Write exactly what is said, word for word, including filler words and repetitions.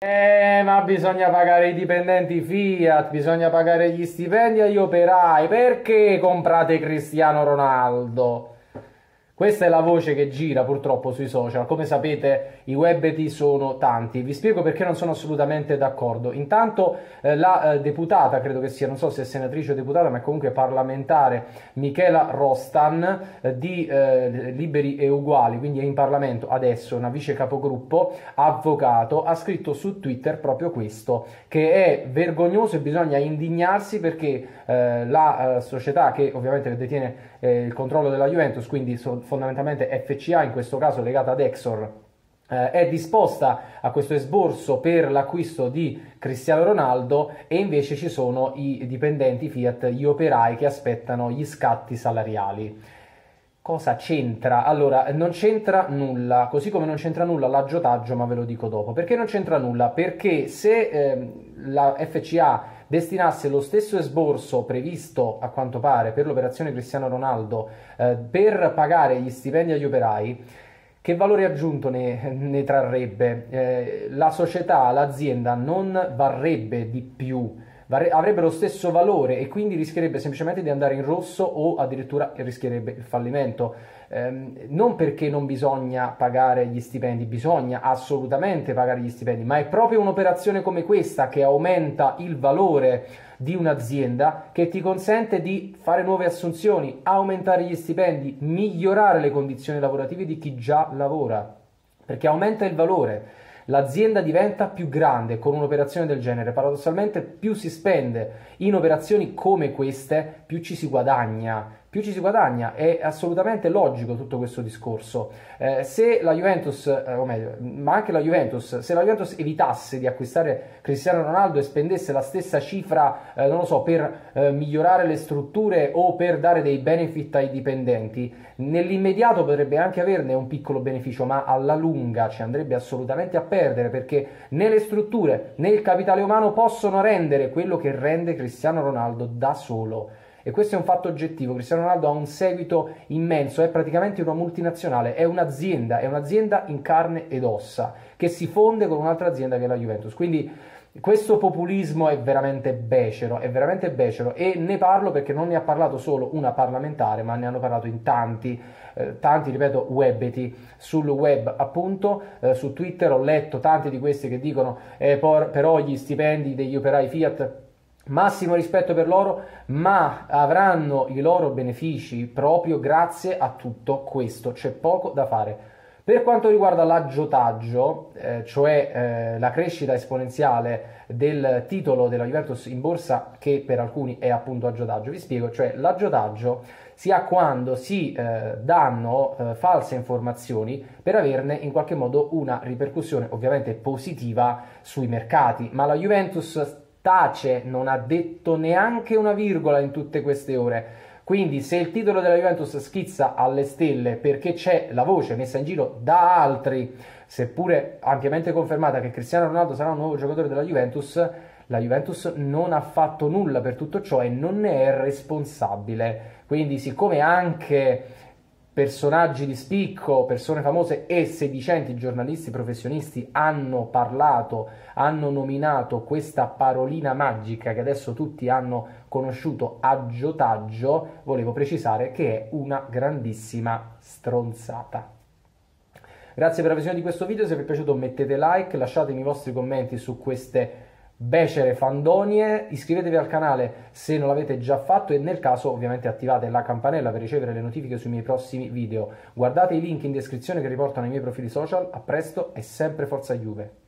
Eh, ma bisogna pagare i dipendenti Fiat, bisogna pagare gli stipendi agli operai. Perché comprate Cristiano Ronaldo? Questa è la voce che gira purtroppo sui social. Come sapete, i webeti sono tanti. Vi spiego perché non sono assolutamente d'accordo. Intanto, eh, la eh, deputata, credo che sia, non so se è senatrice o deputata, ma è comunque parlamentare, Michela Rostan, eh, di eh, Liberi e Uguali, quindi è in Parlamento adesso, una vice capogruppo, avvocato, ha scritto su Twitter proprio questo, che è vergognoso e bisogna indignarsi perché eh, la eh, società che ovviamente detiene eh, il controllo della Juventus, quindi so, fondamentalmente F C A, in questo caso legata ad Exor, eh, è disposta a questo esborso per l'acquisto di Cristiano Ronaldo e invece ci sono i dipendenti Fiat, gli operai che aspettano gli scatti salariali. Cosa c'entra? Allora, non c'entra nulla, così come non c'entra nulla l'aggiotaggio, ma ve lo dico dopo. Perché non c'entra nulla? Perché se eh, la F C A destinasse lo stesso esborso previsto, a quanto pare, per l'operazione Cristiano Ronaldo, eh, per pagare gli stipendi agli operai, che valore aggiunto ne, ne trarrebbe? Eh, la società, l'azienda non varrebbe di più, avrebbe lo stesso valore e quindi rischierebbe semplicemente di andare in rosso o addirittura rischierebbe il fallimento. Ehm, non perché non bisogna pagare gli stipendi, bisogna assolutamente pagare gli stipendi, ma è proprio un'operazione come questa che aumenta il valore di un'azienda, che ti consente di fare nuove assunzioni, aumentare gli stipendi, migliorare le condizioni lavorative di chi già lavora, perché aumenta il valore. L'azienda diventa più grande con un'operazione del genere. Paradossalmente, più si spende in operazioni come queste, più ci si guadagna. Più ci si guadagna, è assolutamente logico tutto questo discorso. Eh, se la Juventus, eh, o meglio, ma anche la Juventus, se la Juventus evitasse di acquistare Cristiano Ronaldo e spendesse la stessa cifra, eh, non lo so, per eh, migliorare le strutture o per dare dei benefit ai dipendenti, nell'immediato potrebbe anche averne un piccolo beneficio, ma alla lunga ci andrebbe assolutamente a perdere, perché né le strutture né il capitale umano possono rendere quello che rende Cristiano Ronaldo da solo. E questo è un fatto oggettivo. Cristiano Ronaldo ha un seguito immenso, è praticamente una multinazionale, è un'azienda, è un'azienda in carne ed ossa, che si fonde con un'altra azienda che è la Juventus. Quindi questo populismo è veramente becero, è veramente becero, e ne parlo perché non ne ha parlato solo una parlamentare, ma ne hanno parlato in tanti, eh, tanti, ripeto, webeti sul web, appunto, eh, su Twitter ho letto tanti di questi che dicono eh, por- però gli stipendi degli operai Fiat, massimo rispetto per loro, ma avranno i loro benefici proprio grazie a tutto questo, c'è poco da fare. Per quanto riguarda l'aggiotaggio, eh, cioè eh, la crescita esponenziale del titolo della Juventus in borsa, che per alcuni è appunto aggiotaggio, vi spiego, cioè l'aggiotaggio si ha quando si eh, danno eh, false informazioni per averne in qualche modo una ripercussione ovviamente positiva sui mercati, ma la Juventus tace, non ha detto neanche una virgola in tutte queste ore. Quindi se il titolo della Juventus schizza alle stelle perché c'è la voce messa in giro da altri, seppure ampiamente confermata, che Cristiano Ronaldo sarà un nuovo giocatore della Juventus, la Juventus non ha fatto nulla per tutto ciò e non ne è responsabile. Quindi siccome anche personaggi di spicco, persone famose e sedicenti giornalisti professionisti hanno parlato, hanno nominato questa parolina magica che adesso tutti hanno conosciuto, aggiotaggio, volevo precisare che è una grandissima stronzata. Grazie per la visione di questo video, se vi è piaciuto mettete like, lasciatemi i vostri commenti su queste becere fandonie, iscrivetevi al canale se non l'avete già fatto e nel caso ovviamente attivate la campanella per ricevere le notifiche sui miei prossimi video. Guardate i link in descrizione che riportano i miei profili social. A presto e sempre forza Juve!